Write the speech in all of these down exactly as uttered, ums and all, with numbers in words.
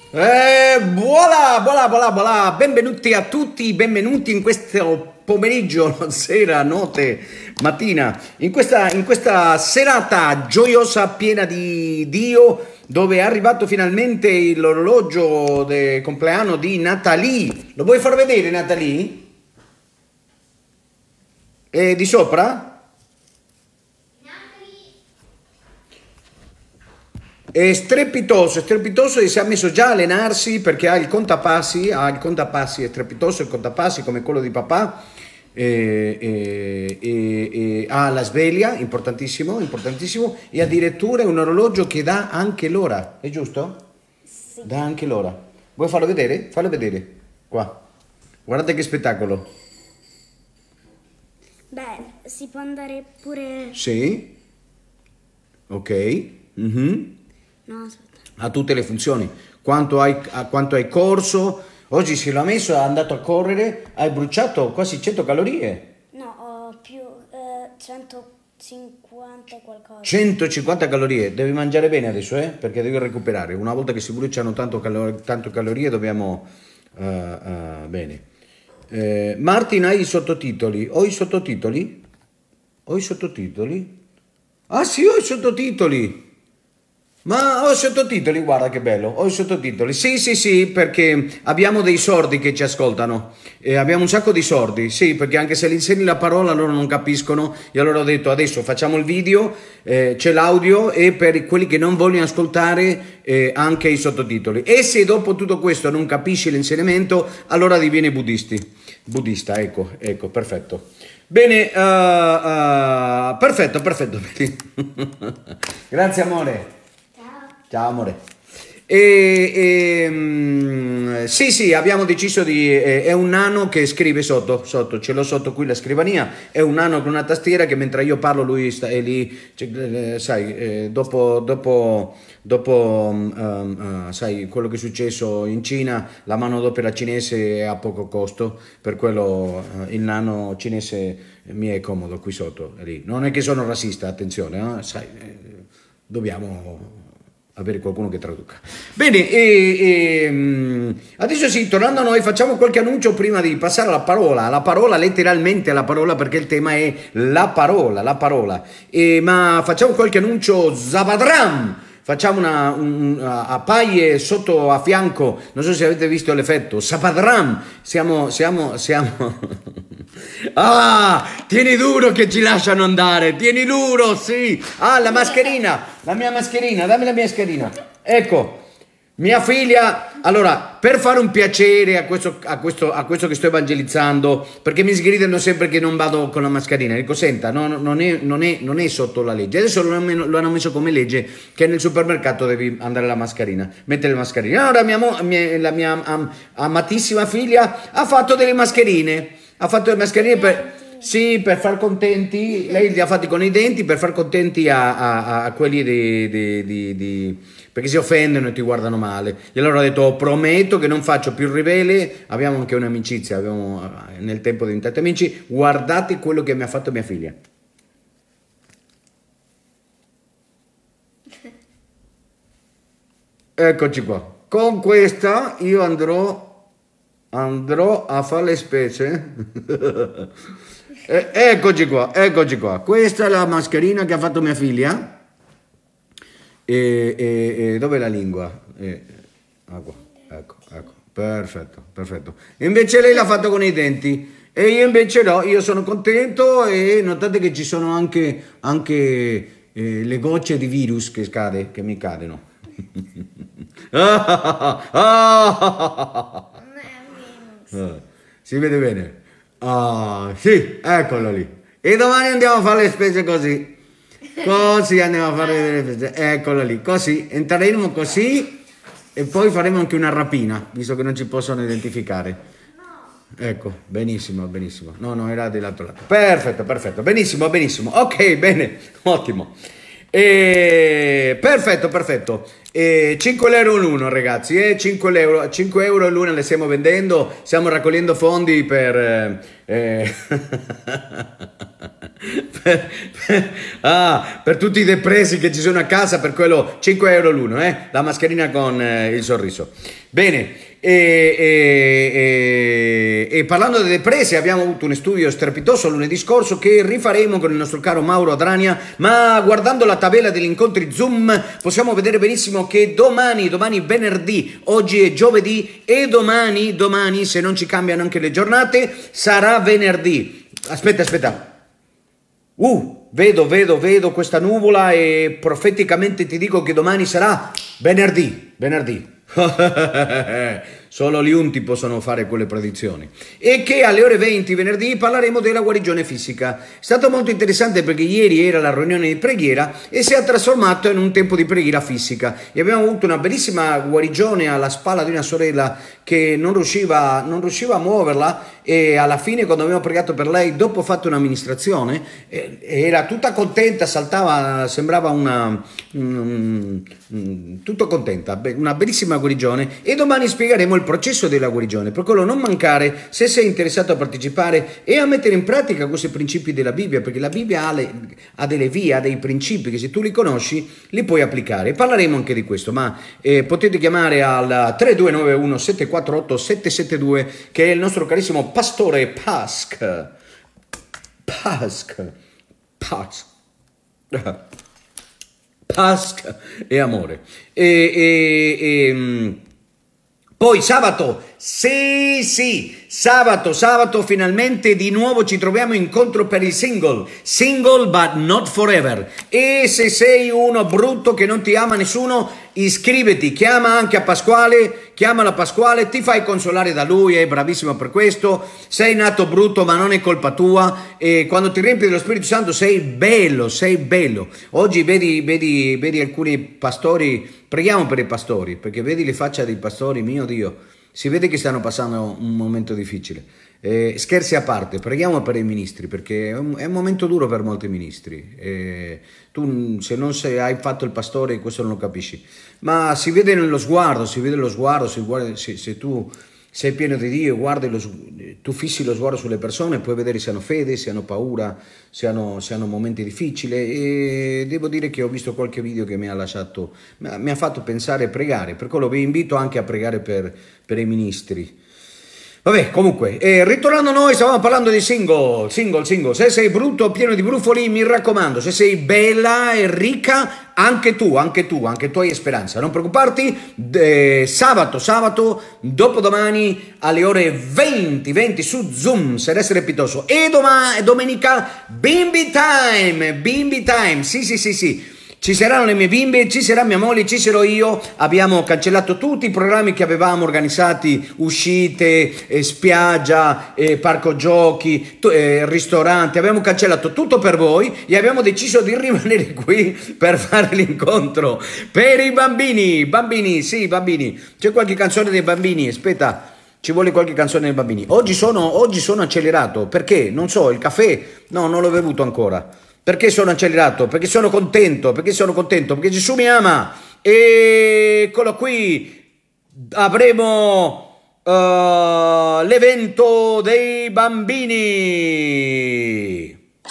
Eh, voilà, voilà, voilà, voilà. Benvenuti a tutti, benvenuti in questo pomeriggio, sera, notte, mattina, in questa, in questa serata gioiosa, piena di Dio, dove è arrivato finalmente l'orologio del compleanno di Natalie. Lo vuoi far vedere, Natalie? E di sopra? È strepitoso, è strepitoso e si è messo già a allenarsi perché ha il contapassi, ha il contapassi, è strepitoso il contapassi come quello di papà, e, e, e, e ha la sveglia, importantissimo, importantissimo, e addirittura è un orologio che dà anche l'ora, è giusto? Sì. Dà anche l'ora. Vuoi farlo vedere? Fallo vedere, qua. Guardate che spettacolo. Beh, si può andare pure... Sì, ok. Mhm. No, aspetta. Ha tutte le funzioni, quanto hai, quanto hai corso, oggi se l'ha messo, è andato a correre, hai bruciato quasi cento calorie. No, ho più eh, centocinquanta qualcosa. centocinquanta calorie, devi mangiare bene adesso, eh? Perché devi recuperare, una volta che si bruciano tanto, calor tanto calorie dobbiamo... Uh, uh, bene. Eh, Martin, hai i sottotitoli? Ho i sottotitoli? Ho i sottotitoli? Ah sì, ho i sottotitoli! Ma ho i sottotitoli, guarda che bello, ho i sottotitoli. Sì, sì, sì, perché abbiamo dei sordi che ci ascoltano. E abbiamo un sacco di sordi, sì, perché anche se gli insegni la parola loro non capiscono. E allora ho detto, adesso facciamo il video, eh, c'è l'audio e per quelli che non vogliono ascoltare eh, anche i sottotitoli. E se dopo tutto questo non capisci l'insegnamento, allora divieni buddisti. Buddista, ecco, ecco, perfetto. Bene, uh, uh, perfetto, perfetto. Grazie amore. Ciao amore. E, e, mm, sì, sì, abbiamo deciso di... Eh, è un nano che scrive sotto, sotto, ce l'ho sotto qui la scrivania, è un nano con una tastiera che mentre io parlo lui sta, è lì, cioè, eh, sai, eh, dopo, dopo, dopo um, uh, sai, quello che è successo in Cina, la manodopera cinese è a poco costo, per quello uh, il nano cinese mi è comodo qui sotto, lì. Non è che sono razzista, attenzione, eh, sai, eh, dobbiamo... avere qualcuno che traduca. Bene, e, e, adesso sì, tornando a noi, facciamo qualche annuncio prima di passare alla parola, la parola letteralmente alla parola perché il tema è la parola, la parola. E, ma facciamo qualche annuncio Zabadram! Facciamo una, un, a paie sotto a fianco, non so se avete visto l'effetto, Sapadram, siamo, siamo, siamo, ah, tieni duro che ci lasciano andare, tieni duro, sì, ah, la mascherina, la mia mascherina, dammi la mia mascherina, ecco. Mia figlia, allora, per fare un piacere a questo, a, questo, a questo che sto evangelizzando, perché mi sgridano sempre che non vado con la mascherina, dico, senta, no, non, è, non, è, non è sotto la legge, adesso lo, lo hanno messo come legge che nel supermercato devi andare la mascherina, mettere le mascherine. Allora mia, mia, la mia am, amatissima figlia ha fatto delle mascherine, ha fatto delle mascherine per... Sì, per far contenti, lei li ha fatti con i denti per far contenti a, a, a quelli di, di, di, di... perché si offendono e ti guardano male. E allora ho detto, oh, prometto che non faccio più rivele, abbiamo anche un'amicizia, abbiamo nel tempo diventati amici, guardate quello che mi ha fatto mia figlia. Eccoci qua. Con questa io andrò, andrò a fare le specie. Eh, eccoci qua, eccoci qua. Questa è la mascherina che ha fatto mia figlia. E, e, e dov'è la lingua? E, ah, qua. Ecco, ecco. Perfetto, perfetto. Invece lei l'ha fatto con i denti. E io invece no, io sono contento e notate che ci sono anche, anche eh, le gocce di virus che, scade, che mi cadono. Si vede bene? Ah, sì, eccolo lì. E domani andiamo a fare le spese così. Così andiamo a fare le spese. Eccolo lì, così. Entreremo così e poi faremo anche una rapina, visto che non ci possono identificare. Ecco, benissimo, benissimo. No, no, era dell'altro lato. Perfetto, perfetto. Benissimo, benissimo. Ok, bene, ottimo. E... Perfetto, perfetto. E cinque euro l'uno, ragazzi, eh? cinque euro, cinque euro l'una le stiamo vendendo, stiamo raccogliendo fondi per... Eh, eh, per, per, ah, per tutti i depressi che ci sono a casa, per quello cinque euro l'uno, eh? La mascherina con eh, il sorriso. Bene. E, e, e, e parlando dei depressi, abbiamo avuto un studio strepitoso lunedì scorso che rifaremo con il nostro caro Mauro Adrania, ma guardando la tabella degli incontri Zoom possiamo vedere benissimo che domani, domani venerdì, oggi è giovedì e domani, domani se non ci cambiano anche le giornate, sarà venerdì. Aspetta, aspetta. Uh, vedo, vedo, vedo questa nuvola e profeticamente ti dico che domani sarà venerdì, venerdì. Solo gli unti possono fare quelle predizioni. E che alle ore venti venerdì parleremo della guarigione fisica. È stato molto interessante perché ieri era la riunione di preghiera e si è trasformato in un tempo di preghiera fisica e abbiamo avuto una bellissima guarigione alla spalla di una sorella che non riusciva, non riusciva a muoverla, e alla fine, quando abbiamo pregato per lei, dopo ho fatto un'amministrazione, eh, era tutta contenta, saltava, sembrava una um, um, tutto contenta, una bellissima guarigione. E domani spiegheremo il processo della guarigione, per quello non mancare se sei interessato a partecipare e a mettere in pratica questi principi della Bibbia, perché la Bibbia ha, le, ha delle vie, ha dei principi che se tu li conosci li puoi applicare. Parleremo anche di questo, ma eh, potete chiamare al tre due nove uno sette quattro otto sette sette due, che è il nostro carissimo pastore Pask Pask Pask Pask e amore e, e, e poi sabato, sì, sì, sabato, sabato finalmente di nuovo ci troviamo incontro per il single, single but not forever. E se sei uno brutto che non ti ama nessuno, iscriviti, chiama anche a Pasquale, chiamala Pasquale, ti fai consolare da lui, è bravissimo per questo. Sei nato brutto ma non è colpa tua, e quando ti riempi dello Spirito Santo sei bello, sei bello. Oggi vedi, vedi, vedi alcuni pastori, preghiamo per i pastori, perché vedi le facce dei pastori, mio Dio, si vede che stanno passando un momento difficile. Eh, scherzi a parte, preghiamo per i ministri, perché è un, è un momento duro per molti ministri. Eh, tu se non sei, hai fatto il pastore questo non lo capisci, ma si vede nello sguardo, si vede lo sguardo, si guarda, se, se tu sei pieno di Dio, guardi lo, tu fissi lo sguardo sulle persone, puoi vedere se hanno fede, se hanno paura, se hanno, se hanno momenti difficili. E devo dire che ho visto qualche video che mi ha lasciato, mi ha fatto pensare e pregare, per quello vi invito anche a pregare per, per i ministri. Vabbè, comunque, eh, ritornando a noi, stavamo parlando di single, single, single. Se sei brutto, pieno di brufoli, mi raccomando, se sei bella e ricca, anche tu, anche tu, anche tu hai speranza. Non preoccuparti, eh, sabato, sabato, dopodomani alle ore venti, venti su Zoom, sarà strepitoso. E domani, domenica, bimbi time, bimbi time, sì, sì, sì, sì. Ci saranno le mie bimbe, ci sarà mia moglie, ci sarò io. Abbiamo cancellato tutti i programmi che avevamo organizzati, uscite, eh, spiaggia, eh, parco giochi, eh, ristoranti. Abbiamo cancellato tutto per voi e abbiamo deciso di rimanere qui per fare l'incontro per i bambini. Bambini, sì, bambini. C'è qualche canzone dei bambini? Aspetta, ci vuole qualche canzone dei bambini. Oggi sono, oggi sono accelerato, perché? Non so, il caffè? No, non l'ho bevuto ancora. Perché sono accelerato? Perché sono contento, perché sono contento, perché Gesù mi ama. E eccolo qui, avremo uh, l'evento dei bambini.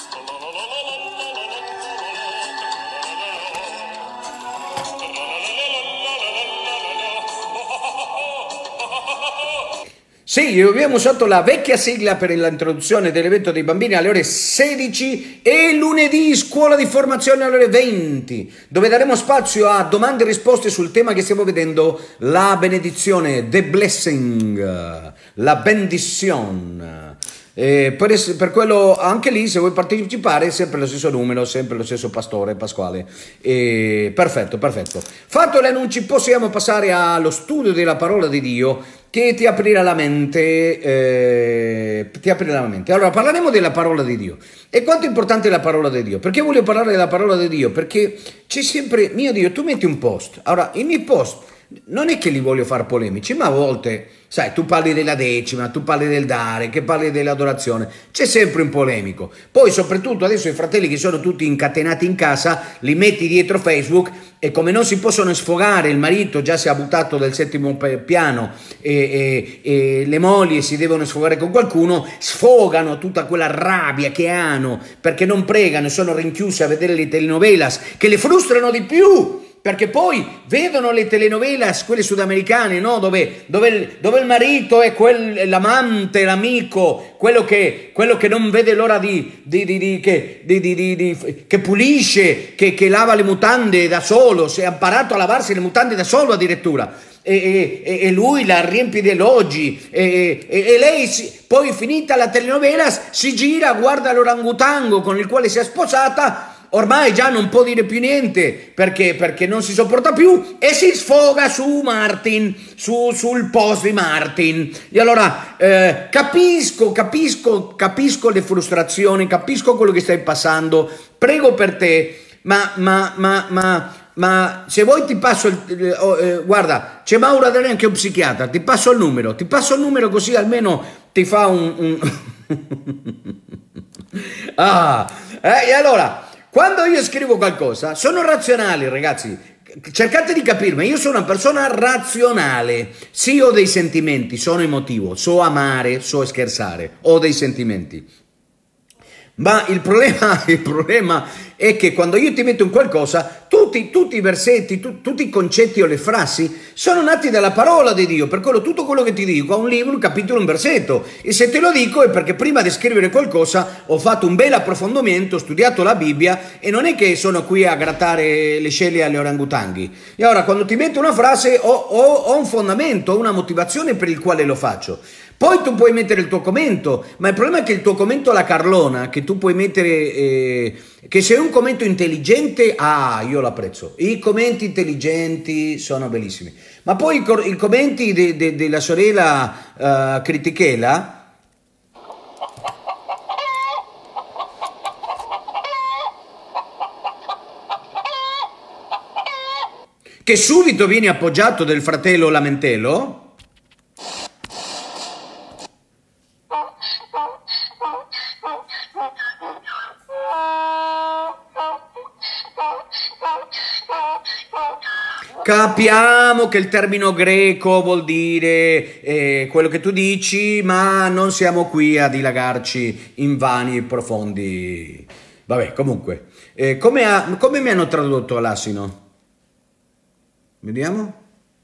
Sì, abbiamo usato la vecchia sigla per l'introduzione dell'evento dei bambini alle ore sedici e lunedì scuola di formazione alle ore venti, dove daremo spazio a domande e risposte sul tema che stiamo vedendo, la benedizione, the blessing, la bendizione. Eh, per, per quello anche lì, se vuoi partecipare, sempre lo stesso numero, sempre lo stesso pastore Pasquale. Eh, perfetto, perfetto. Fatto gli annunci, possiamo passare allo studio della parola di Dio, che ti aprirà la mente. Eh, ti aprirà la mente. Allora, parleremo della parola di Dio. E quanto è importante la parola di Dio? Perché voglio parlare della parola di Dio? Perché c'è sempre, mio Dio, tu metti un post. Allora, i miei post non è che li voglio far polemici, ma a volte, sai, tu parli della decima, tu parli del dare, che parli dell'adorazione, c'è sempre un polemico. Poi soprattutto adesso i fratelli che sono tutti incatenati in casa, li metti dietro Facebook e come non si possono sfogare, il marito già si è buttato dal settimo piano e, e, e le mogli si devono sfogare con qualcuno, sfogano tutta quella rabbia che hanno perché non pregano, sono rinchiuse a vedere le telenovelas che le frustrano di più. Perché poi vedono le telenovelas, quelle sudamericane, no? dove, dove, il, dove il marito è quel, l'amante, l'amico, quello che, quello che non vede l'ora di, di, di, di, che, di, di, di, di, che pulisce, che, che lava le mutande da solo, si è imparato a lavarsi le mutande da solo addirittura. E, e, e lui la riempie di elogi e, e, e lei si, poi finita la telenovela si gira, guarda l'orangutango con il quale si è sposata. Ormai già non può dire più niente perché, perché non si sopporta più e si sfoga su Martin, su, sul post di Martin. E allora eh, capisco, capisco, capisco le frustrazioni, capisco quello che stai passando, prego per te, ma, ma, ma, ma, ma se vuoi ti passo il... Eh, eh, guarda, c'è Mauro Adriani, anche un psichiatra, ti passo il numero, ti passo il numero così almeno ti fa un... un... ah, eh, e allora... Quando io scrivo qualcosa, sono razionale, ragazzi, cercate di capirmi, io sono una persona razionale, sì ho dei sentimenti, sono emotivo, so amare, so scherzare, ho dei sentimenti, ma il problema, il problema è che quando io ti metto in qualcosa, tutti, tutti i versetti, tu, tutti i concetti o le frasi sono nati dalla parola di Dio, per quello tutto quello che ti dico ha un libro, un capitolo, un versetto, e se te lo dico è perché prima di scrivere qualcosa ho fatto un bel approfondimento, ho studiato la Bibbia e non è che sono qui a grattare le scelle alle orangutanghi. E ora quando ti metto una frase ho, ho, ho un fondamento, ho una motivazione per il quale lo faccio. Poi tu puoi mettere il tuo commento, ma il problema è che il tuo commento alla Carlona, che tu puoi mettere, eh, che se è un commento intelligente, ah, io lo apprezzo. I commenti intelligenti sono bellissimi. Ma poi i, i commenti de, de, della sorella uh, Critichela, che subito viene appoggiato del fratello Lamentello, capiamo che il termine greco vuol dire eh, quello che tu dici, ma non siamo qui a dilagarci in vani e profondi. Vabbè, comunque, eh, come, ha, come mi hanno tradotto all'asino? Vediamo.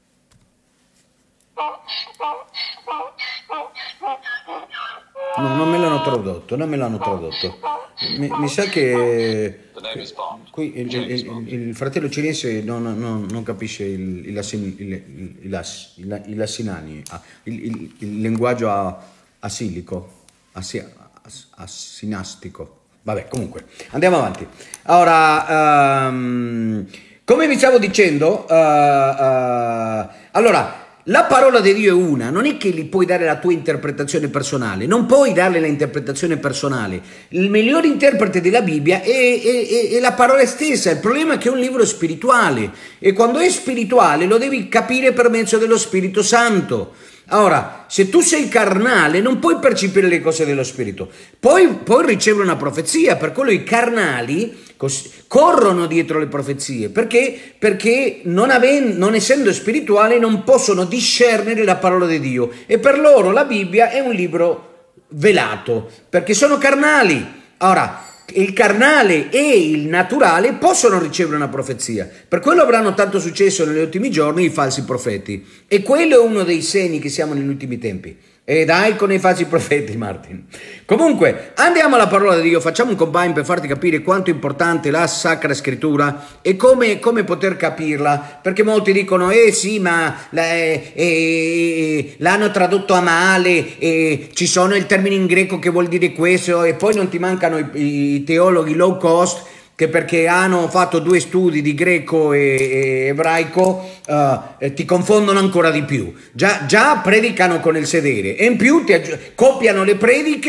No, non me l'hanno tradotto, non me l'hanno tradotto. Mi, mi sa che qui il, il, il, il fratello cinese non, non, non capisce il, il, assin, il, il, il, as, il, il assinani, il, il, il linguaggio asilico, assi, as, assinastico. Vabbè, comunque, andiamo avanti. Ora, um, come vi stavo dicendo, uh, uh, allora... la parola di Dio è una, non è che gli puoi dare la tua interpretazione personale, non puoi darle la interpretazione personale. Il miglior interprete della Bibbia è, è, è, è la parola stessa, il problema è che è un libro spirituale e quando è spirituale lo devi capire per mezzo dello Spirito Santo. Ora, se tu sei carnale non puoi percepire le cose dello Spirito, poi, poi ricevere una profezia, per quello i carnali corrono dietro le profezie, perché? Perché non, avendo, non essendo spirituali non possono discernere la parola di Dio e per loro la Bibbia è un libro velato, perché sono carnali. Ora, il carnale e il naturale possono ricevere una profezia, per quello avranno tanto successo negli ultimi giorni i falsi profeti e quello è uno dei segni che siamo negli ultimi tempi. E dai con i falsi profeti, Martin. Comunque, andiamo alla parola di Dio, facciamo un combine per farti capire quanto è importante la Sacra Scrittura e come, come poter capirla, perché molti dicono, eh sì, ma eh, eh, l'hanno tradotto a male, eh, ci sono il termine in greco che vuol dire questo, e poi non ti mancano i, i teologhi low cost, che perché hanno fatto due studi di greco e, e ebraico uh, ti confondono ancora di più. Già, già predicano con il sedere e in più ti copiano le prediche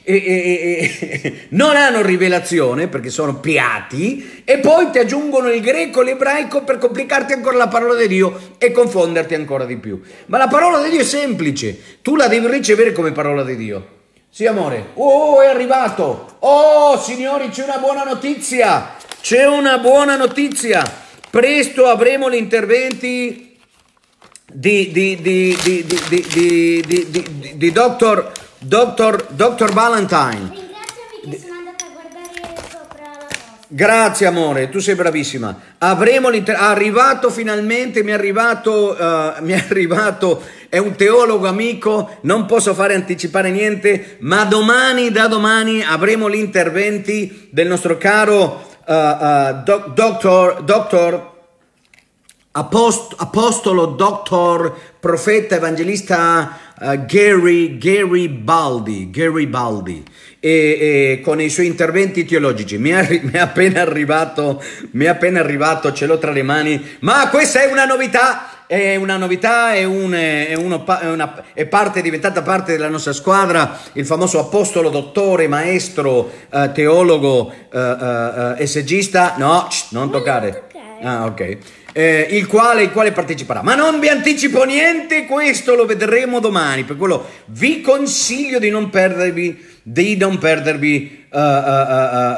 e, e, e, non hanno rivelazione perché sono piatti, e poi ti aggiungono il greco e l'ebraico per complicarti ancora la parola di Dio e confonderti ancora di più. Ma la parola di Dio è semplice, tu la devi ricevere come parola di Dio. Sì, amore. Oh, è arrivato. Oh, signori, c'è una buona notizia. C'è una buona notizia. Presto avremo gli interventi di, di, di, di, di, di, di, di, di, di Dottor Dottor Dottor Valentine. Ringraziami che sono andata a guardare sopra la posta. Grazie amore, tu sei bravissima. Avremo l'inter... arrivato finalmente, mi è arrivato, uh, mi è arrivato, è un teologo amico, non posso fare anticipare niente, ma domani, da domani avremo gli interventi del nostro caro uh, uh, doc, Dottor Dottor Apost, Apostolo, Dottor Profeta, Evangelista uh, Gary, Gary Baldi, Gary Baldi. E, e con i suoi interventi teologici mi è, mi è appena arrivato, mi è appena arrivato, ce l'ho tra le mani, ma questa è una novità, è una novità, è, un, è, uno, è, una, è parte, è diventata parte della nostra squadra, il famoso apostolo, dottore, maestro, uh, teologo, uh, uh, esegista, no, shh, non toccare, ah ok. Eh, il, quale, il quale parteciperà, ma non vi anticipo niente, questo lo vedremo domani, per quello vi consiglio di non perdervi di non perdervi uh, uh, uh,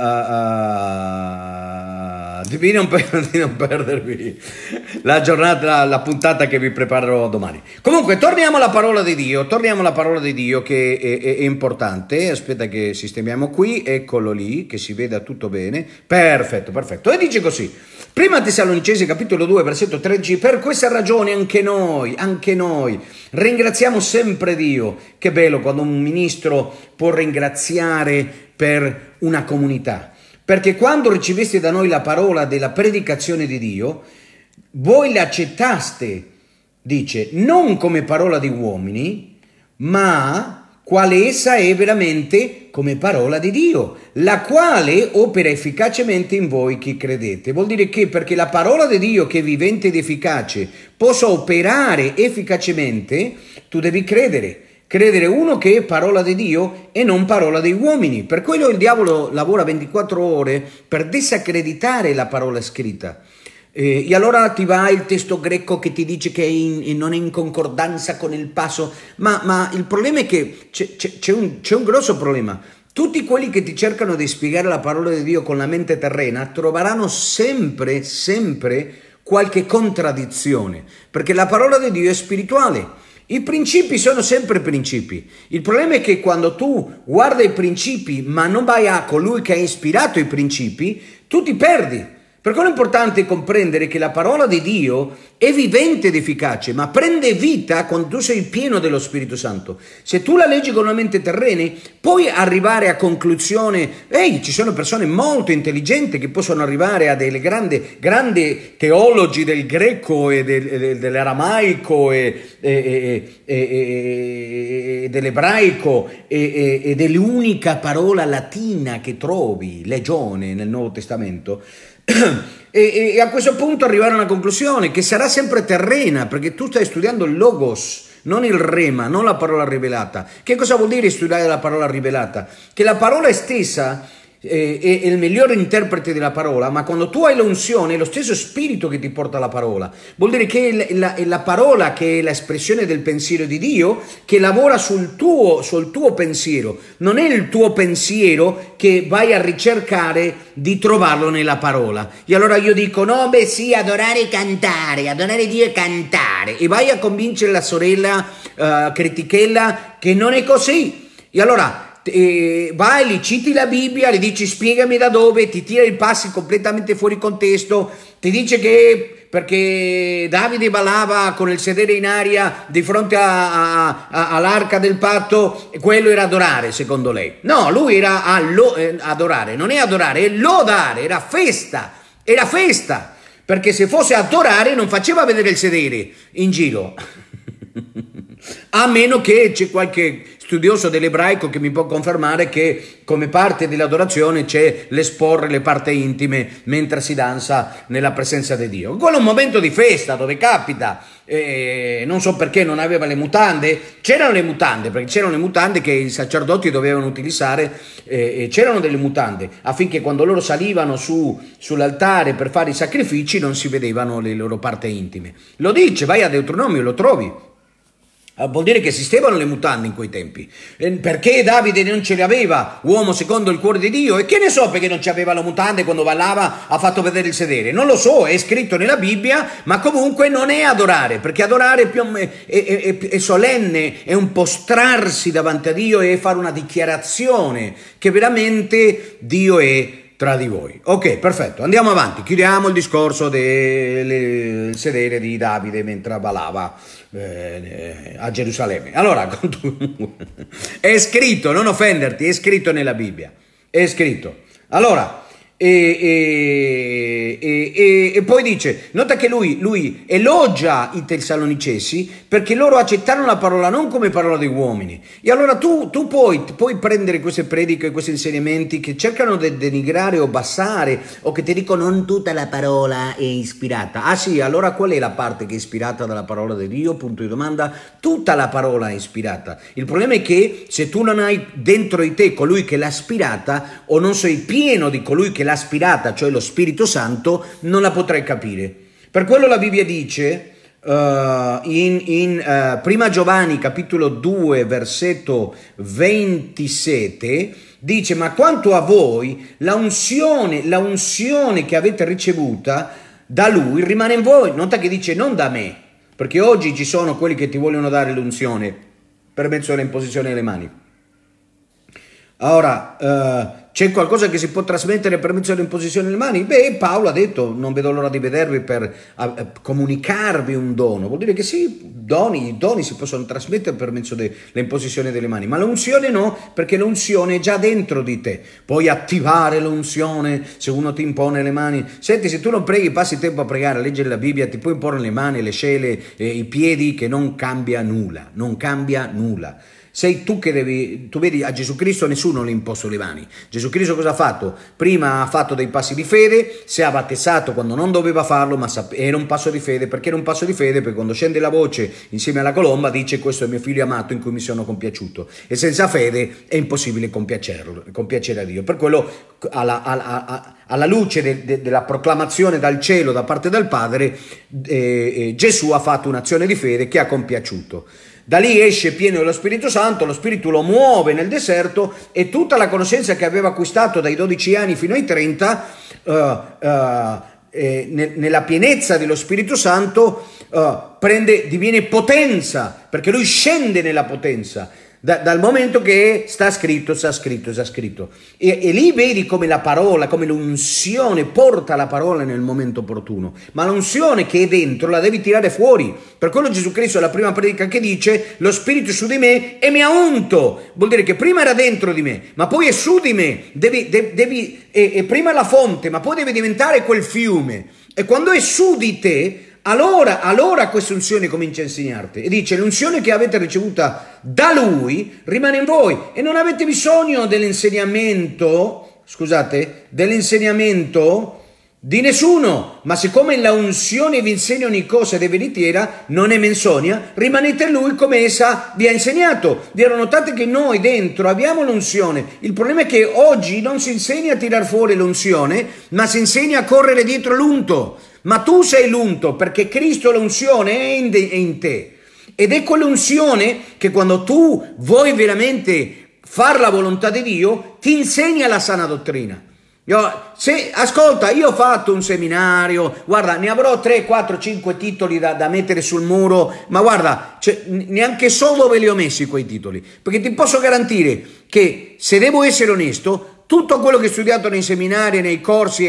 uh, uh, di, non per, di non perdervi la giornata, la, la puntata che vi preparerò domani. Comunque torniamo alla parola di Dio, torniamo alla parola di Dio che è, è, è importante. Aspetta che sistemiamo qui, eccolo lì, che si veda tutto bene, perfetto, perfetto, e dice così: Prima Tessalonicesi capitolo due versetto tredici, per questa ragione anche noi, anche noi ringraziamo sempre Dio. Che bello quando un ministro può ringraziare per una comunità, perché quando riceveste da noi la parola della predicazione di Dio, voi l'accettaste, dice, non come parola di uomini, ma quale essa è veramente come parola di Dio, la quale opera efficacemente in voi che credete. Vuol dire che perché la parola di Dio che è vivente ed efficace possa operare efficacemente, tu devi credere. Credere uno che è parola di Dio e non parola dei uomini. Per quello il diavolo lavora ventiquattro ore per disaccreditare la parola scritta. Eh, e allora ti va il testo greco che ti dice che è in, non è in concordanza con il passo, ma, ma il problema è che c'è un, un grosso problema. Tutti quelli che ti cercano di spiegare la parola di Dio con la mente terrena troveranno sempre, sempre qualche contraddizione, perché la parola di Dio è spirituale. I principi sono sempre principi. Il problema è che quando tu guardi i principi ma non vai a colui che ha ispirato i principi, tu ti perdi. Per quello è importante comprendere che la parola di Dio è vivente ed efficace, ma prende vita quando tu sei pieno dello Spirito Santo. Se tu la leggi con una mente terrena, puoi arrivare a conclusione. Ehi, ci sono persone molto intelligenti che possono arrivare a delle grandi, grandi teologi del greco e del, dell'aramaico e, e, e, e, e dell'ebraico e, e, e dell'unica parola latina che trovi, legione, nel Nuovo Testamento. E, e a questo punto arrivare a una conclusione che sarà sempre terrena, perché tu stai studiando il logos, non il rema, non la parola rivelata. Che cosa vuol dire studiare la parola rivelata? Che la parola stessa eh, è il migliore interprete della parola, ma quando tu hai l'unzione è lo stesso spirito che ti porta la parola. Vuol dire che è la, è la parola che è l'espressione del pensiero di Dio, che lavora sul tuo, sul tuo pensiero. Non è il tuo pensiero che vai a ricercare di trovarlo nella parola. E allora io dico, no, beh sì, adorare e cantare, adorare Dio e cantare. E vai a convincere la sorella uh, critichella che non è così. E allora E vai, gli citi la Bibbia, gli dici spiegami da dove, ti tira i passi completamente fuori contesto, ti dice che perché Davide ballava con il sedere in aria di fronte all'arca del patto, e quello era adorare secondo lei. No, lui era a lo, eh, adorare, non è adorare, è lodare, era festa, era festa, perché se fosse adorare non faceva vedere il sedere in giro. A meno che c'è qualche studioso dell'ebraico che mi può confermare che come parte dell'adorazione c'è l'esporre le parti intime mentre si danza nella presenza di Dio. Quello è un momento di festa dove capita eh, non so perché non aveva le mutande, c'erano le mutande, perché c'erano le mutande che i sacerdoti dovevano utilizzare, eh, c'erano delle mutande affinché quando loro salivano su, sull'altare per fare i sacrifici non si vedevano le loro parti intime. Lo dice, vai a Deuteronomio, lo trovi. Vuol dire che esistevano le mutande in quei tempi. Perché Davide non ce le aveva, uomo secondo il cuore di Dio? E che ne so perché non ci aveva le mutande quando ballava, ha fatto vedere il sedere? Non lo so, è scritto nella Bibbia, ma comunque non è adorare, perché adorare è, più, è, è, è, è solenne, è un postrarsi davanti a Dio e fare una dichiarazione che veramente Dio è tra di voi. Ok, perfetto, andiamo avanti, chiudiamo il discorso del sedere di Davide mentre ballava eh, a Gerusalemme. Allora, è scritto, non offenderti, è scritto nella Bibbia, è scritto. Allora, e, e, e, e poi dice, nota che lui, lui elogia i Tessalonicesi perché loro accettarono la parola non come parola degli uomini. E allora tu, tu puoi, puoi prendere queste prediche, questi insegnamenti che cercano di denigrare o abbassare o che ti dicono non tutta la parola è ispirata. Ah sì, allora qual è la parte che è ispirata dalla parola di Dio? Punto di domanda. Tutta la parola è ispirata. Il problema è che se tu non hai dentro di te colui che l'ha ispirata o non sei pieno di colui che l'ha ispirata, cioè lo Spirito Santo, non la potrai capire. Per quello la Bibbia dice uh, in, in uh, Prima Giovanni capitolo due versetto ventisette, dice: ma quanto a voi la unzione, la unzione che avete ricevuta da lui rimane in voi. Nota che dice non da me, perché oggi ci sono quelli che ti vogliono dare l'unzione per mezzo dell'imposizione delle mani. Ora, uh, c'è qualcosa che si può trasmettere per mezzo dell'imposizione delle mani? Beh, Paolo ha detto, non vedo l'ora di vedervi per a, a, comunicarvi un dono. Vuol dire che sì, doni, i doni si possono trasmettere per mezzo dell'imposizione delle mani, ma l'unzione no, perché l'unzione è già dentro di te. Puoi attivare l'unzione se uno ti impone le mani. Senti, se tu non preghi, passi tempo a pregare, a leggere la Bibbia, ti puoi imporre le mani, le scele, eh, i piedi, che non cambia nulla, non cambia nulla. Sei tu che devi, tu vedi, a Gesù Cristo nessuno le ha imposto le mani. Gesù Cristo cosa ha fatto? Prima ha fatto dei passi di fede, si è battezzato quando non doveva farlo, ma era un passo di fede. Perché era un passo di fede? Perché quando scende la voce insieme alla colomba dice: questo è mio figlio amato in cui mi sono compiaciuto. E senza fede è impossibile compiacerlo, compiacere a Dio. Per quello alla, alla, alla luce de, de, della proclamazione dal cielo da parte del Padre, eh, eh, Gesù ha fatto un'azione di fede che ha compiaciuto. Da lì esce pieno dello Spirito Santo, lo Spirito lo muove nel deserto e tutta la conoscenza che aveva acquistato dai dodici anni fino ai trenta, uh, uh, eh, ne, nella pienezza dello Spirito Santo, uh, prende, diviene potenza, perché lui scende nella potenza. Da, dal momento che sta scritto, sta scritto, sta scritto. E, e lì vedi come la parola, come l'unzione porta la parola nel momento opportuno. Ma l'unzione che è dentro la devi tirare fuori. Per quello Gesù Cristo è la prima predica che dice: lo Spirito è su di me e mi ha unto. Vuol dire che prima era dentro di me, ma poi è su di me. Devi, de, devi, è, è prima la fonte, ma poi deve diventare quel fiume. E quando è su di te, Allora, allora questa unzione comincia a insegnarti e dice: l'unzione che avete ricevuta da lui rimane in voi e non avete bisogno dell'insegnamento, scusate, dell'insegnamento di nessuno, ma siccome la unzione vi insegna ogni cosa ed è veritiera, non è menzogna, rimanete in lui come essa vi ha insegnato. Vero, notate che noi dentro abbiamo l'unzione. Il problema è che oggi non si insegna a tirar fuori l'unzione, ma si insegna a correre dietro l'unto. Ma tu sei l'unto perché Cristo, l'unzione, è in, de, è in te. Ed è quell'unzione che quando tu vuoi veramente fare la volontà di Dio, ti insegna la sana dottrina. Io, se, ascolta, io ho fatto un seminario, guarda, ne avrò tre, quattro, cinque titoli da, da mettere sul muro, ma guarda, cioè, neanche so dove li ho messi quei titoli, perché ti posso garantire che, se devo essere onesto, tutto quello che ho studiato nei seminari, nei corsi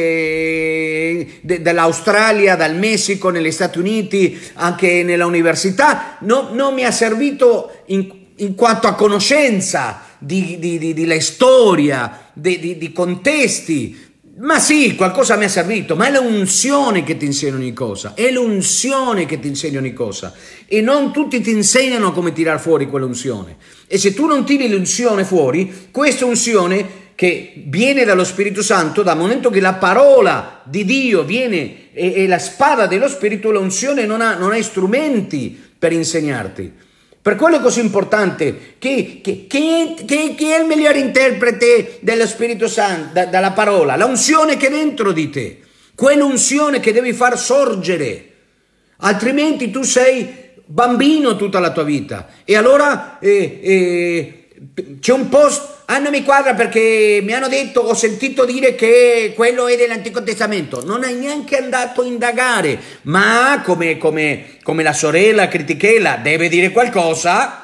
eh, de, dell'Australia, dal Messico, negli Stati Uniti, anche nella università, no, non mi ha servito in, in quanto a conoscenza di, di, di, di la storia, di, di, di contesti. Ma sì, qualcosa mi è servito, ma è l'unzione che ti insegna ogni cosa, è l'unzione che ti insegna ogni cosa. E non tutti ti insegnano come tirar fuori quell'unzione. E se tu non tiri l'unzione fuori, questa unzione che che viene dallo Spirito Santo, dal momento che la parola di Dio viene e, e la spada dello Spirito, l'unzione non ha, non ha strumenti per insegnarti. Per quello è così importante che, che, che, che, che è il miglior interprete dello Spirito Santo, da, dalla parola, la unzione che è dentro di te, quell'unzione che devi far sorgere, altrimenti tu sei bambino tutta la tua vita. E allora eh, eh, c'è un post, ah non mi quadra perché mi hanno detto, ho sentito dire che quello è dell'Antico Testamento, non hai neanche andato a indagare, ma come, come, come la sorella critichela deve dire qualcosa.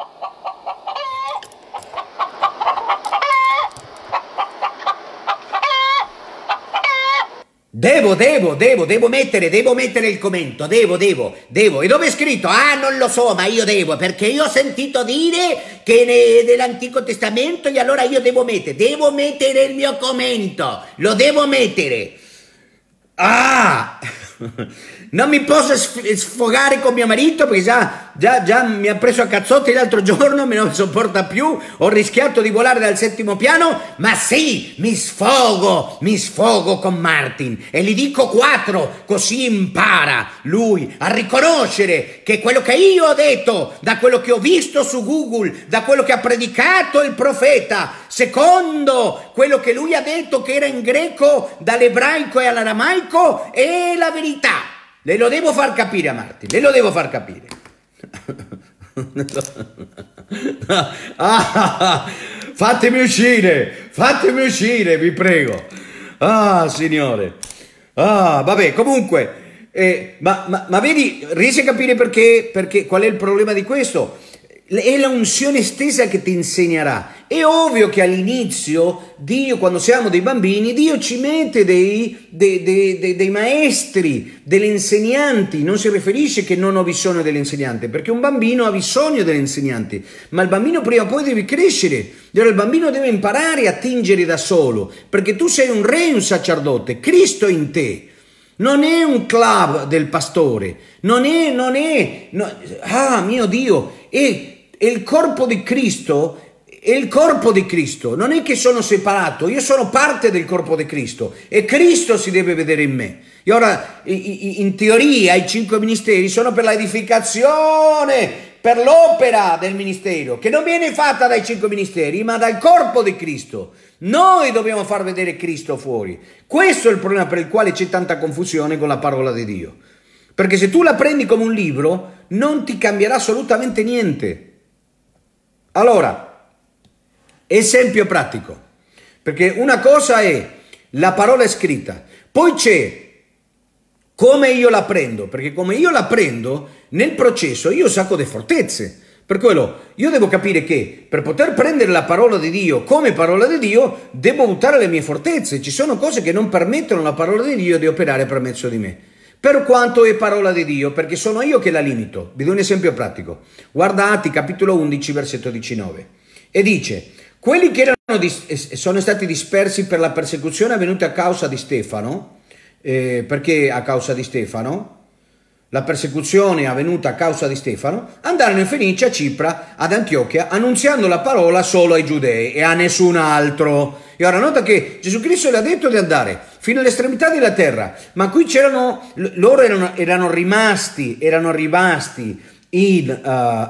Devo, devo, devo, devo mettere, devo mettere il commento, devo, devo, devo. E dove è scritto? Ah, non lo so, ma io devo, perché io ho sentito dire che nell'Antico Testamento e allora io devo mettere, devo mettere il mio commento, lo devo mettere. Ah! Non mi posso sfogare con mio marito perché già, già, già mi ha preso a cazzotti l'altro giorno, me non sopporta più, ho rischiato di volare dal settimo piano, ma sì, mi sfogo, mi sfogo con Martin e gli dico quattro, così impara lui a riconoscere che quello che io ho detto, da quello che ho visto su Google, da quello che ha predicato il profeta, secondo quello che lui ha detto che era in greco, dall'ebraico e all'aramaico, è la verità. Le lo devo far capire a Martin, le lo devo far capire. Ah, fatemi uscire, fatemi uscire, vi prego. Ah, Signore. Ah, vabbè, comunque, eh, ma, ma, ma vedi, riesci a capire perché, perché, qual è il problema di questo? È la unzione stessa che ti insegnerà. È ovvio che all'inizio Dio, quando siamo dei bambini, Dio ci mette dei, dei, dei, dei, dei maestri, degli insegnanti. Non si riferisce che non ho bisogno dell'insegnante, perché un bambino ha bisogno dell'insegnante, ma il bambino prima o poi deve crescere. E allora il bambino deve imparare a tingere da solo, perché tu sei un re, un sacerdote, Cristo è in te. Non è un club del pastore, non è, non è, no, ah mio Dio, è, è il corpo di Cristo, è il corpo di Cristo, non è che sono separato, io sono parte del corpo di Cristo e Cristo si deve vedere in me. E ora, in teoria, i cinque ministeri sono per l'edificazione, per l'opera del ministero, che non viene fatta dai cinque ministeri, ma dal corpo di Cristo. Noi dobbiamo far vedere Cristo fuori. Questo è il problema per il quale c'è tanta confusione con la parola di Dio. Perché se tu la prendi come un libro, non ti cambierà assolutamente niente. Allora, esempio pratico. Perché una cosa è la parola è scritta, poi c'è come io la prendo, perché come io la prendo, nel processo io sacco le fortezze. Per quello io devo capire che per poter prendere la parola di Dio come parola di Dio, devo buttare le mie fortezze. Ci sono cose che non permettono alla parola di Dio di operare per mezzo di me. Per quanto è parola di Dio, perché sono io che la limito. Vi do un esempio pratico. Guarda Atti, capitolo undici, versetto diciannove. E dice, quelli che erano dis- sono stati dispersi per la persecuzione avvenuta a causa di Stefano, eh, perché a causa di Stefano? La persecuzione avvenuta a causa di Stefano, andarono in Fenicia, a Cipra, ad Antiochia, annunziando la parola solo ai giudei e a nessun altro. E ora nota che Gesù Cristo le ha detto di andare fino all'estremità della terra, ma qui c'erano, loro erano, erano rimasti, erano rimasti in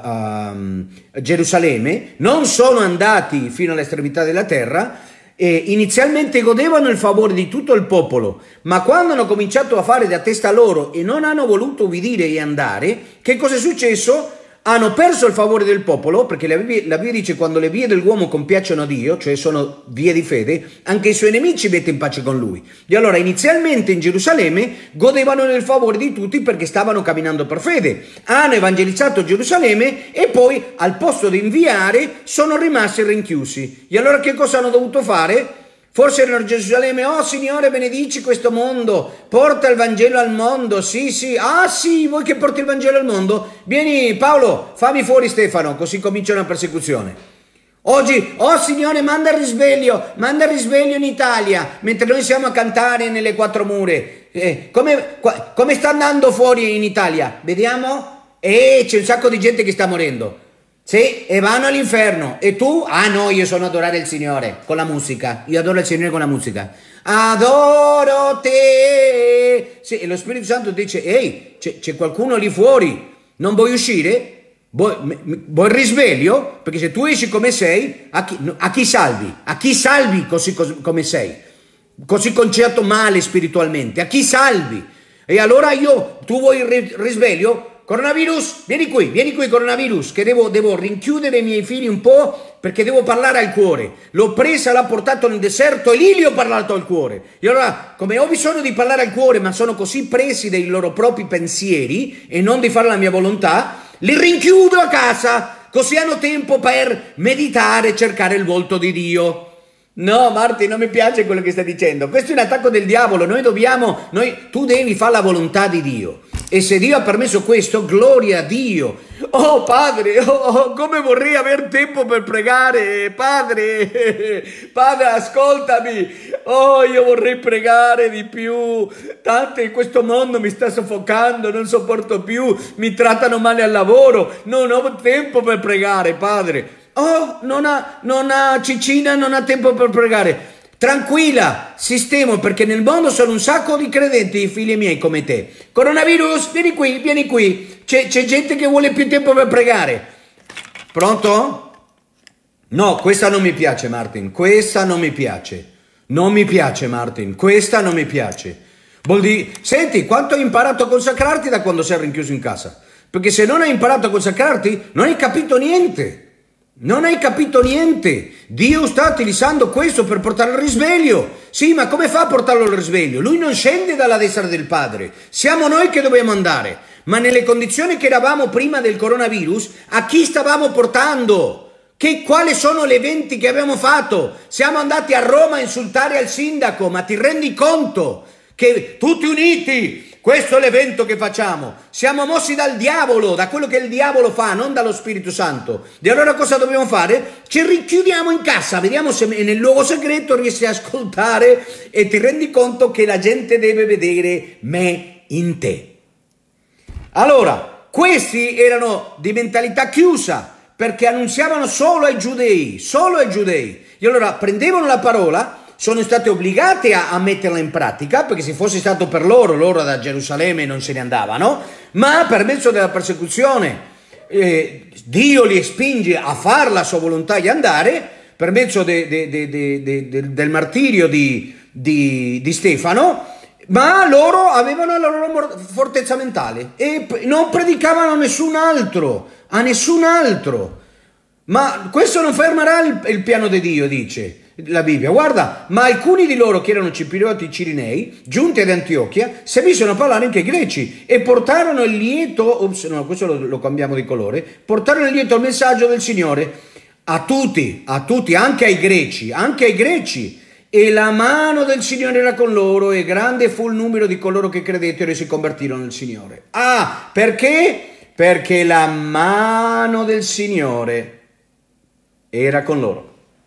uh, uh, Gerusalemme, non sono andati fino all'estremità della terra. E inizialmente godevano il favore di tutto il popolo, ma quando hanno cominciato a fare da testa loro e non hanno voluto ubbidire e andare, che cosa è successo? Hanno perso il favore del popolo, perché la Bibbia, la Bibbia dice quando le vie dell'uomo compiacciono a Dio, cioè sono vie di fede, anche i suoi nemici mette in pace con lui. E allora inizialmente in Gerusalemme godevano del favore di tutti perché stavano camminando per fede. Hanno evangelizzato Gerusalemme e poi al posto di inviare sono rimasti rinchiusi. E allora che cosa hanno dovuto fare? Forse erano a Gerusalemme, oh Signore benedici questo mondo, porta il Vangelo al mondo, sì sì, ah sì, vuoi che porti il Vangelo al mondo? Vieni Paolo, fammi fuori Stefano, così comincia una persecuzione. Oggi, oh Signore manda il risveglio, manda il risveglio in Italia, mentre noi siamo a cantare nelle quattro mure. Eh, come, come sta andando fuori in Italia? Vediamo? Eh, c'è un sacco di gente che sta morendo. Sì, e vanno all'inferno. E tu? Ah no, io sono adorare il Signore con la musica. Io adoro il Signore con la musica. Adoro te. Sì, e lo Spirito Santo dice, ehi, c'è qualcuno lì fuori, non vuoi uscire? Vuoi, vuoi il risveglio? Perché se tu esci come sei, a chi, a chi salvi? A chi salvi così, così come sei? Così concetto male spiritualmente. A chi salvi? E allora io, tu vuoi il risveglio? Coronavirus, vieni qui, vieni qui coronavirus, che devo, devo rinchiudere i miei figli un po' perché devo parlare al cuore. L'ho presa, l'ha portato nel deserto e lì gli ho parlato al cuore. E allora, come ho bisogno di parlare al cuore, ma sono così presi dai loro propri pensieri e non di fare la mia volontà, li rinchiudo a casa, così hanno tempo per meditare e cercare il volto di Dio. No, Marti, non mi piace quello che stai dicendo. Questo è un attacco del diavolo. Noi dobbiamo, noi, tu devi fare la volontà di Dio. E se Dio ha permesso questo, gloria a Dio. Oh Padre, oh, oh, come vorrei aver tempo per pregare. Padre, Padre, ascoltami. Oh, io vorrei pregare di più. Tanto in questo mondo mi sta soffocando, non sopporto più. Mi trattano male al lavoro. Non ho tempo per pregare, Padre. Oh, non ha, non ha Cicina, non ha tempo per pregare. Tranquilla, sistemo, perché nel mondo sono un sacco di credenti, figli miei, come te. Coronavirus, vieni qui, vieni qui. C'è gente che vuole più tempo per pregare. Pronto? No, questa non mi piace, Martin. Questa non mi piace. Non mi piace, Martin. Questa non mi piace. Vuol dire, senti, quanto hai imparato a consacrarti da quando sei rinchiuso in casa? Perché se non hai imparato a consacrarti, non hai capito niente. Non hai capito niente. Dio sta utilizzando questo per portare al risveglio. Sì, ma come fa a portarlo al risveglio? Lui non scende dalla destra del Padre. Siamo noi che dobbiamo andare. Ma nelle condizioni che eravamo prima del coronavirus, a chi stavamo portando? Che, quali sono gli eventi che abbiamo fatto? Siamo andati a Roma a insultare al sindaco, ma ti rendi conto che tutti uniti... Questo è l'evento che facciamo. Siamo mossi dal diavolo, da quello che il diavolo fa, non dallo Spirito Santo. E allora cosa dobbiamo fare? Ci richiudiamo in casa, vediamo se nel luogo segreto riesci a ascoltare e ti rendi conto che la gente deve vedere me in te. Allora, questi erano di mentalità chiusa, perché annunziavano solo ai giudei, solo ai giudei. E allora prendevano la parola, sono state obbligate a, a metterla in pratica, perché se fosse stato per loro, loro da Gerusalemme non se ne andavano, ma per mezzo della persecuzione eh, Dio li spinge a fare la sua volontà di andare, per mezzo de, de, de, de, de, de, del martirio di, di, di Stefano, ma loro avevano la loro fortezza mentale e non predicavano a nessun altro, a nessun altro. Ma questo non fermerà il, il piano di Dio, dice la Bibbia. Guarda, ma alcuni di loro che erano ciprioti cirinei, giunti ad Antiochia, si misero a parlare anche ai greci e portarono il lieto, ops, no, questo lo, lo cambiamo di colore, portarono il lieto al messaggio del Signore a tutti, a tutti, anche ai greci, anche ai greci. E la mano del Signore era con loro e grande fu il numero di coloro che credettero e si convertirono nel Signore. Ah, perché? Perché la mano del Signore era con loro.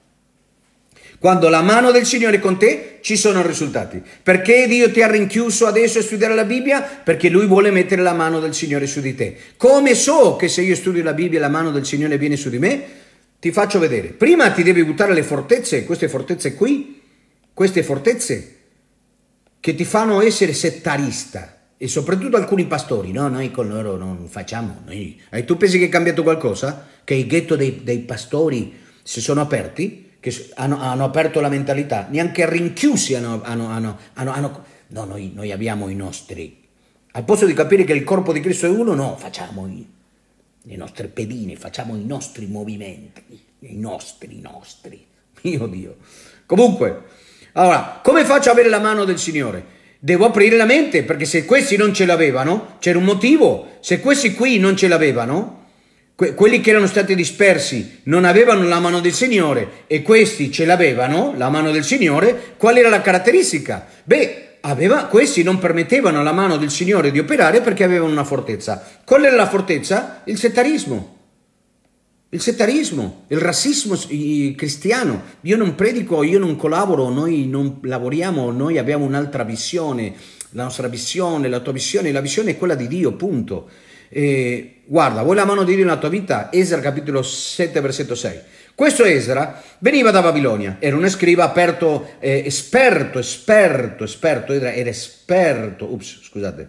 Quando la mano del Signore è con te, ci sono risultati. Perché Dio ti ha rinchiuso adesso a studiare la Bibbia? Perché Lui vuole mettere la mano del Signore su di te. Come so che se io studio la Bibbia la mano del Signore viene su di me? Ti faccio vedere. Prima ti devi buttare le fortezze, queste fortezze qui, queste fortezze che ti fanno essere settarista. E soprattutto alcuni pastori, no, noi con loro non facciamo. Noi... E tu pensi che è cambiato qualcosa? Che i ghetto dei, dei pastori si sono aperti? Che hanno, hanno aperto la mentalità, neanche rinchiusi hanno, hanno, hanno, hanno, hanno no, noi, noi abbiamo i nostri, al posto di capire che il corpo di Cristo è uno, no, facciamo i, le nostre pedine, facciamo i nostri movimenti, i nostri, i nostri, mio Dio. Comunque, allora, come faccio ad avere la mano del Signore? Devo aprire la mente, perché se questi non ce l'avevano, c'era un motivo, se questi qui non ce l'avevano, quelli che erano stati dispersi non avevano la mano del Signore e questi ce l'avevano, la mano del Signore, qual era la caratteristica? Beh, aveva, questi non permettevano alla mano del Signore di operare perché avevano una fortezza. Qual era la fortezza? Il settarismo. Il settarismo, il razzismo cristiano. Io non predico, io non collaboro, noi non lavoriamo, noi abbiamo un'altra visione. La nostra visione, la tua visione, la visione è quella di Dio, punto. E, guarda, vuoi la mano di Dio nella tua vita? Esra capitolo sette, versetto sei. Questo Esra veniva da Babilonia, era un scriba aperto, eh, esperto, esperto, esperto, era, era esperto, ups, scusate.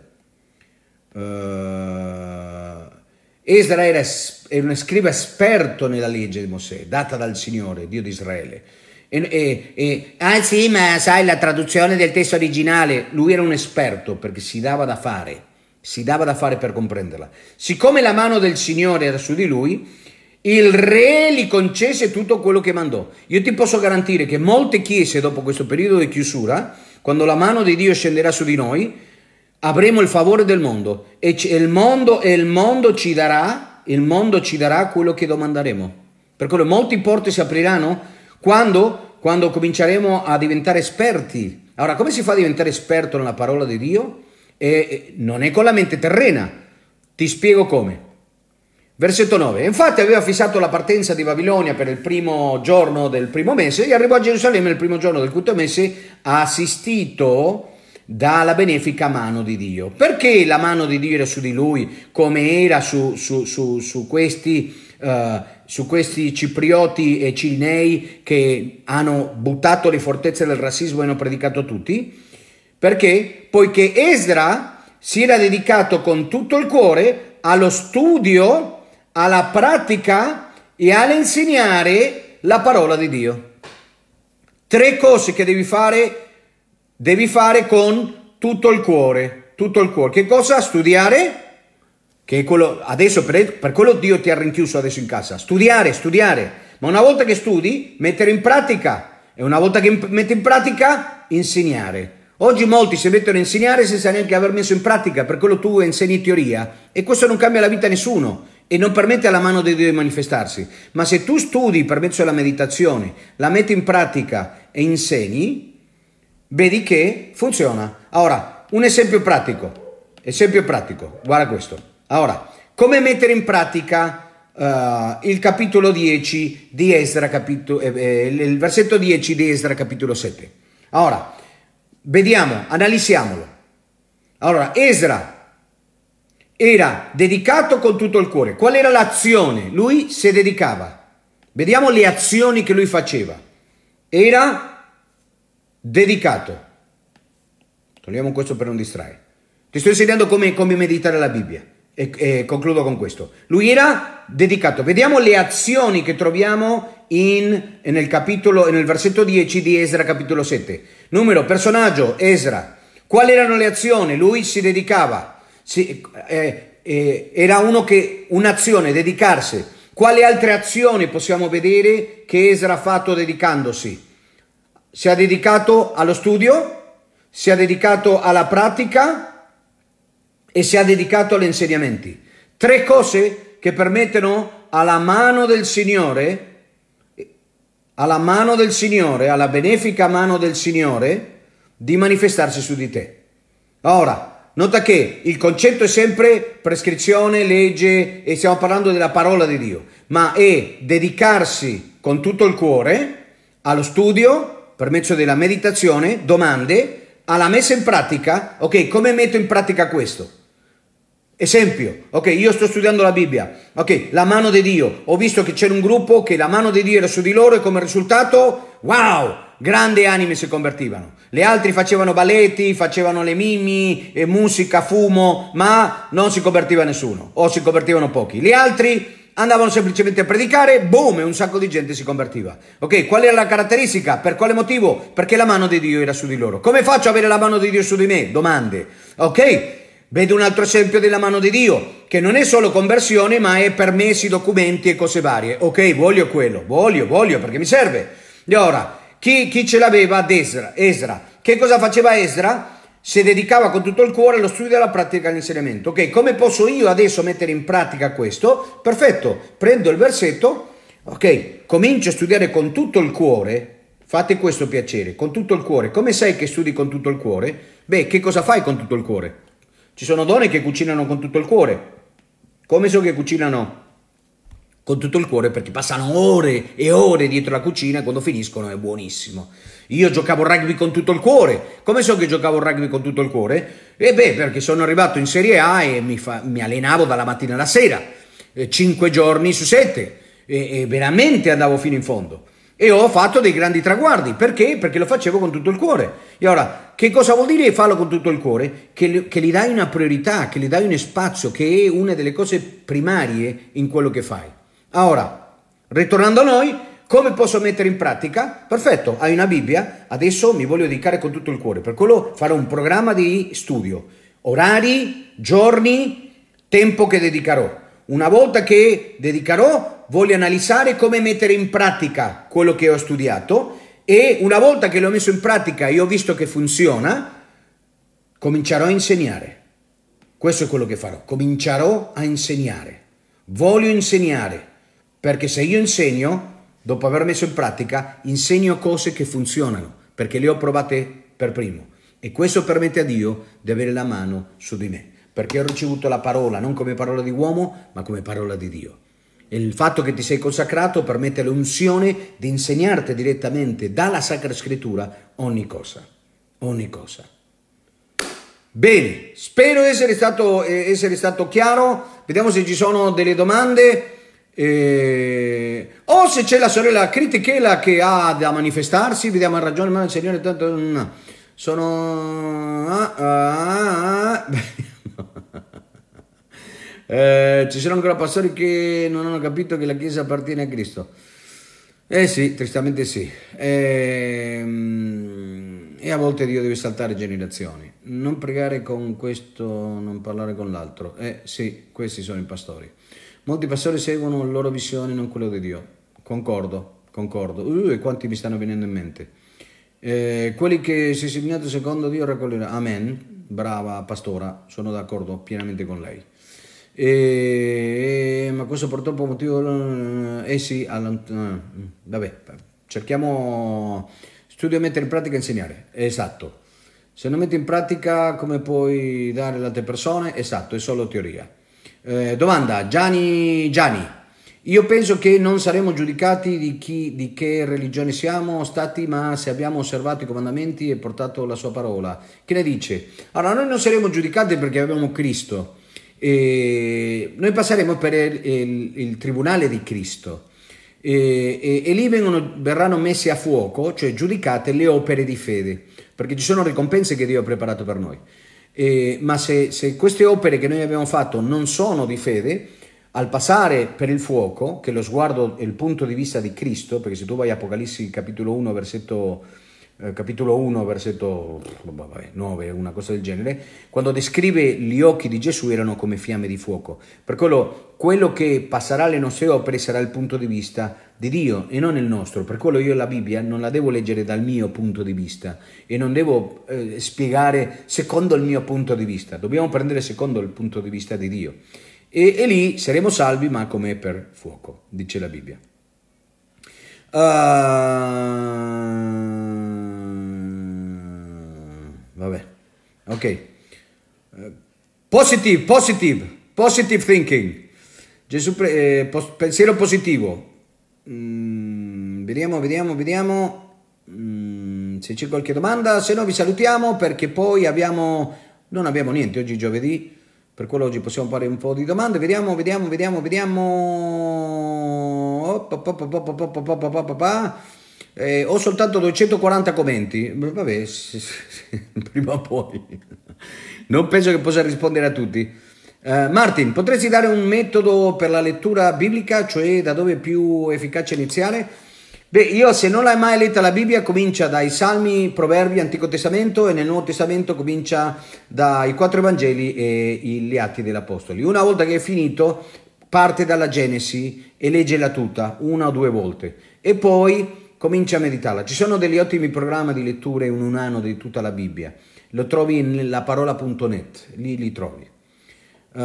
Uh, Esra era, era un scriba esperto nella legge di Mosè, data dal Signore, Dio di Israele. E, e, e, ah sì, ma sai la traduzione del testo originale, lui era un esperto perché si dava da fare, si dava da fare per comprenderla. Siccome la mano del Signore era su di lui, il re gli concesse tutto quello che mandò. Io ti posso garantire che molte chiese dopo questo periodo di chiusura, quando la mano di Dio scenderà su di noi, avremo il favore del mondo e il mondo, e il mondo ci darà, il mondo ci darà quello che domanderemo. Per quello molte porte si apriranno quando, quando cominceremo a diventare esperti. Allora, come si fa a diventare esperto nella parola di Dio? E non è con la mente terrena. Ti spiego come. Versetto nove. Infatti aveva fissato la partenza di Babilonia per il primo giorno del primo mese e arrivò a Gerusalemme il primo giorno del quinto mese, assistito dalla benefica mano di Dio. Perché la mano di Dio era su di lui, come era su, su, su, su, questi, uh, su questi ciprioti e cirinei che hanno buttato le fortezze del razzismo e hanno predicato a tutti? Perché? Poiché Esra si era dedicato con tutto il cuore allo studio, alla pratica e all'insegnare la parola di Dio. Tre cose che devi fare, devi fare con tutto il cuore, tutto il cuore. Che cosa? Studiare, che è quello, adesso per, per quello Dio ti ha rinchiuso adesso in casa. Studiare, studiare, ma una volta che studi, mettere in pratica, e una volta che metti in pratica, insegnare. Oggi molti si mettono a insegnare senza neanche aver messo in pratica, per quello tu insegni teoria, e questo non cambia la vita a nessuno e non permette alla mano di Dio di manifestarsi. Ma se tu studi per mezzo della meditazione, la metti in pratica e insegni, vedi che funziona. Ora, un esempio pratico, esempio pratico, guarda questo. Ora, come mettere in pratica uh, il capitolo dieci di Esra, capitolo, eh, il versetto dieci di Esra capitolo sette. Ora, vediamo, analizziamolo. Allora, Esra era dedicato con tutto il cuore. Qual era l'azione? Lui si dedicava. Vediamo le azioni che lui faceva. Era dedicato. Togliamo questo per non distrarre. Ti sto insegnando come, come meditare la Bibbia. E, e concludo con questo. Lui era dedicato. Vediamo le azioni che troviamo in, nel capitolo, nel versetto dieci di Esra capitolo sette. Numero, personaggio, Esra. Quali erano le azioni? Lui si dedicava. Si, eh, eh, era uno che un'azione, dedicarsi. Quali altre azioni possiamo vedere che Esra ha fatto dedicandosi? Si è dedicato allo studio, si è dedicato alla pratica e si è dedicato agli insegnamenti. Tre cose che permettono alla mano del Signore, alla mano del Signore, alla benefica mano del Signore, di manifestarsi su di te. Ora, nota che il concetto è sempre prescrizione, legge, e stiamo parlando della parola di Dio, ma è dedicarsi con tutto il cuore allo studio, per mezzo della meditazione, domande, alla messa in pratica. Ok, come metto in pratica questo? Esempio, ok, io sto studiando la Bibbia, ok, la mano di Dio, ho visto che c'era un gruppo che la mano di Dio era su di loro e come risultato, wow, grandi anime si convertivano. Le altre facevano balletti, facevano le mimi, e musica, fumo, ma non si convertiva nessuno, o si convertivano pochi. Gli altri andavano semplicemente a predicare, boom, e un sacco di gente si convertiva. Ok, qual era la caratteristica? Per quale motivo? Perché la mano di Dio era su di loro. Come faccio ad avere la mano di Dio su di me? Domande. Ok? Vedo un altro esempio della mano di Dio, che non è solo conversione, ma è permessi, documenti e cose varie. Ok, voglio quello, voglio, voglio, perché mi serve. E ora, chi, chi ce l'aveva ad Esra? Esra. Che cosa faceva Esra? Si dedicava con tutto il cuore allo studio e alla pratica dell'insegnamento. Ok, come posso io adesso mettere in pratica questo? Perfetto, prendo il versetto, ok, comincio a studiare con tutto il cuore. Fate questo piacere, con tutto il cuore. Come sai che studi con tutto il cuore? Beh, che cosa fai con tutto il cuore? Ci sono donne che cucinano con tutto il cuore. Come so che cucinano con tutto il cuore, perché passano ore e ore dietro la cucina e quando finiscono è buonissimo. Io giocavo a rugby con tutto il cuore. Come so che giocavo a rugby con tutto il cuore? E beh, perché sono arrivato in Serie A e mi, fa, mi allenavo dalla mattina alla sera, eh, cinque giorni su sette, e, e veramente andavo fino in fondo. E ho fatto dei grandi traguardi. Perché? Perché lo facevo con tutto il cuore. E ora, che cosa vuol dire farlo con tutto il cuore? Che, che gli dai una priorità, che gli dai uno spazio, che è una delle cose primarie in quello che fai. Ora, ritornando a noi, come posso mettere in pratica? Perfetto, hai una Bibbia, adesso mi voglio dedicare con tutto il cuore, per quello farò un programma di studio, orari, giorni, tempo che dedicherò. Una volta che dedicherò, voglio analizzare come mettere in pratica quello che ho studiato e una volta che l'ho messo in pratica e ho visto che funziona, comincerò a insegnare. Questo è quello che farò, comincerò a insegnare. Voglio insegnare, perché se io insegno, dopo aver messo in pratica, insegno cose che funzionano, perché le ho provate per primo. E questo permette a Dio di avere la mano su di me, perché ho ricevuto la parola non come parola di uomo, ma come parola di Dio. E il fatto che ti sei consacrato permette l'unzione di insegnarti direttamente dalla Sacra Scrittura ogni cosa. Ogni cosa. Bene, spero essere stato, eh, essere stato chiaro. Vediamo se ci sono delle domande. Eh, o se c'è la sorella Critichela che ha da manifestarsi, vediamo, ha ragione, ma il Signore tanto no. Sono ah, ah, ah. eh, ci sono ancora pastori che non hanno capito che la Chiesa appartiene a Cristo. Eh sì, tristamente sì. Eh, e a volte Dio deve saltare generazioni. Non pregare con questo, non parlare con l'altro. Eh sì, questi sono i pastori. Molti pastori seguono la loro visione, non quello di Dio. Concordo, concordo. Uh, e quanti mi stanno venendo in mente? Eh, quelli che si è segnato secondo Dio raccoglierà. Amen. Brava pastora, sono d'accordo pienamente con lei. Eh, ma questo purtroppo motivo... Eh sì, allontana... vabbè, cerchiamo... Studio a mettere in pratica e insegnare. Esatto. Se non metti in pratica, come puoi dare alle altre persone? Esatto, è solo teoria. Eh, domanda, Gianni, Gianni, io penso che non saremo giudicati di, chi, di che religione siamo stati, ma se abbiamo osservato i comandamenti e portato la sua parola. Che ne dice? Allora, noi non saremo giudicati perché abbiamo Cristo, e noi passeremo per il, il, il tribunale di Cristo e, e, e lì vengono, verranno messe a fuoco, cioè giudicate le opere di fede, perché ci sono ricompense che Dio ha preparato per noi. Eh, ma se, se queste opere che noi abbiamo fatto non sono di fede, al passare per il fuoco, che lo sguardo è il punto di vista di Cristo, perché se tu vai a Apocalissi capitolo uno versetto, eh, capitolo uno versetto vabbè, nove, una cosa del genere, quando descrive gli occhi di Gesù erano come fiamme di fuoco. Per quello, quello che passerà alle nostre opere sarà il punto di vista di Dio e non il nostro. Per quello io la Bibbia non la devo leggere dal mio punto di vista e non devo eh, spiegare secondo il mio punto di vista, dobbiamo prendere secondo il punto di vista di Dio e, e lì saremo salvi, ma come per fuoco, dice la Bibbia. Uh, vabbè, ok. Uh, positive, positive, positive thinking. Gesù, eh, pensiero positivo. Mm, vediamo, vediamo, vediamo mm, se c'è qualche domanda. Se no vi salutiamo, perché poi abbiamo non abbiamo niente oggi giovedì, per quello oggi possiamo fare un po' di domande. Vediamo, vediamo, vediamo, vediamo. Eh, ho soltanto duecentoquaranta commenti. Vabbè, prima o poi non penso che possa rispondere a tutti. Uh, Martin, potresti dare un metodo per la lettura biblica, cioè da dove è più efficace iniziare? Beh, io se non l'hai mai letta la Bibbia, comincia dai Salmi, Proverbi, Antico Testamento, e nel Nuovo Testamento comincia dai quattro Evangeli e gli Atti degli Apostoli. Una volta che è finito, parte dalla Genesi e leggela tutta, una o due volte, e poi comincia a meditarla. Ci sono degli ottimi programmi di letture in un anno di tutta la Bibbia, lo trovi in laparola punto net, lì li trovi. Uh,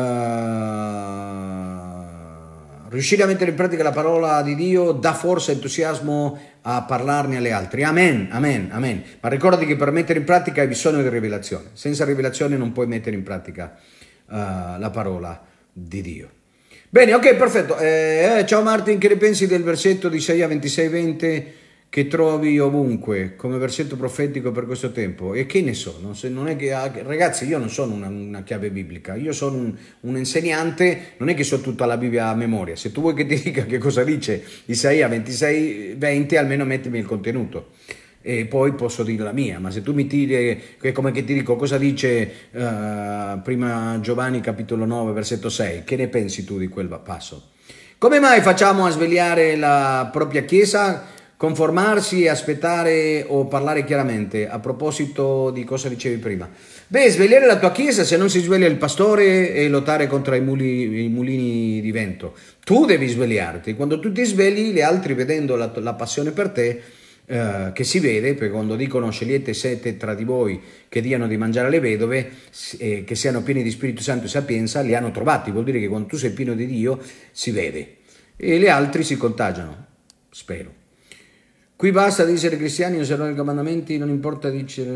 riuscire a mettere in pratica la parola di Dio dà forza e entusiasmo a parlarne alle altre. Amen, amen, amen. Ma ricordati che per mettere in pratica hai bisogno di rivelazione. Senza rivelazione non puoi mettere in pratica uh, la parola di Dio. Bene, ok, perfetto. Eh, ciao Martin, che ne pensi del versetto di Isaia ventisei venti che trovi ovunque come versetto profetico per questo tempo? E che ne so? Non, se, non è che, ragazzi, io non sono una, una chiave biblica, io sono un, un insegnante, non è che so tutta la Bibbia a memoria. Se tu vuoi che ti dica che cosa dice Isaia ventisei venti, almeno mettimi il contenuto. E poi posso dire la mia, ma se tu mi tiri, è come che ti dico cosa dice uh, prima Giovanni capitolo nove versetto sei, che ne pensi tu di quel passo? Come mai facciamo a svegliare la propria chiesa, conformarsi, aspettare o parlare chiaramente? A proposito di cosa dicevi prima, beh, svegliare la tua chiesa, se non si sveglia il pastore, e lottare contro i, muli, i mulini di vento. Tu devi svegliarti, quando tu ti svegli gli altri, vedendo la, la passione per te, Uh, che si vede, perché quando dicono scegliete sette tra di voi che diano di mangiare alle vedove, eh, che siano pieni di Spirito Santo e sapienza, li hanno trovati. Vuol dire che quando tu sei pieno di Dio si vede e gli altri si contagiano, spero. Qui basta di essere cristiani e osservare i comandamenti, non importa dice...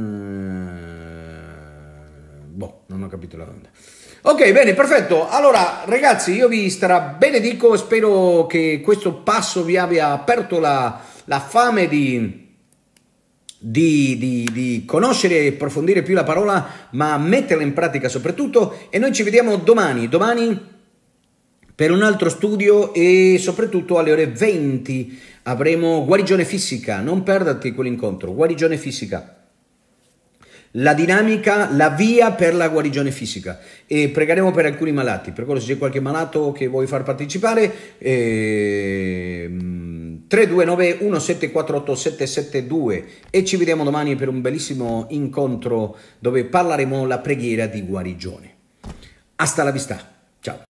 boh, non ho capito la domanda. Ok, bene, perfetto. Allora, ragazzi, io vi strabenedico, spero che questo passo vi abbia aperto la, la fame di, di, di, di conoscere e approfondire più la parola, ma metterla in pratica soprattutto. E noi ci vediamo domani, domani per un altro studio e soprattutto alle ore venti avremo guarigione fisica. Non perderti quell'incontro, guarigione fisica. La dinamica, la via per la guarigione fisica, e pregheremo per alcuni malati, per quello se c'è qualche malato che vuoi far partecipare, eh, tre due nove uno sette quattro otto sette sette due, e ci vediamo domani per un bellissimo incontro dove parleremo la preghiera di guarigione. Hasta la vista, ciao.